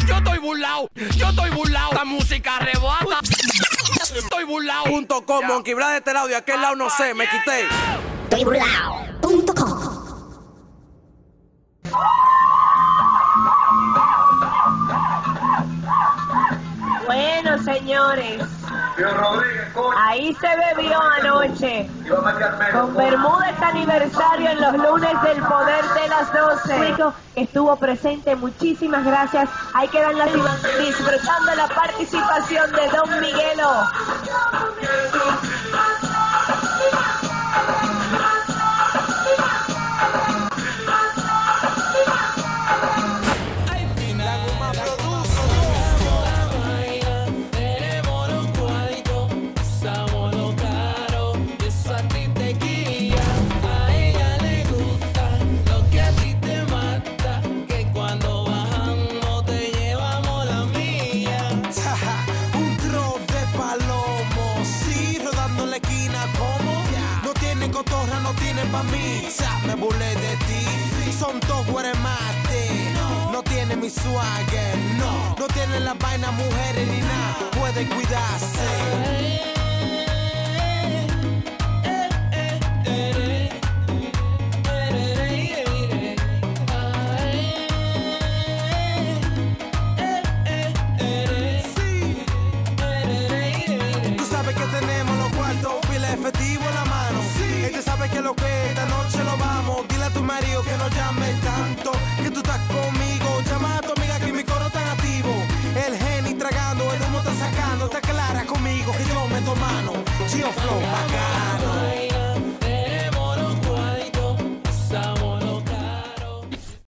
Yo estoy burlao. La música rebota. Estoy burlao. .com, Monkey Blas de este lado y aquel lado no sé, me quité. Estoy burlao.com. Bueno, señores, ahí se bebió anoche. Con Bermúdez aniversario en los lunes del poder de las 12. Estuvo presente, muchísimas gracias. Ahí quedan las disfrutando la participación de Don Miguelo. Cotorra no tiene pa' mí, me burlé de ti. Son dos guaremates, no tiene mi swagger, no tiene las vainas mujeres ni nada, puede cuidarse.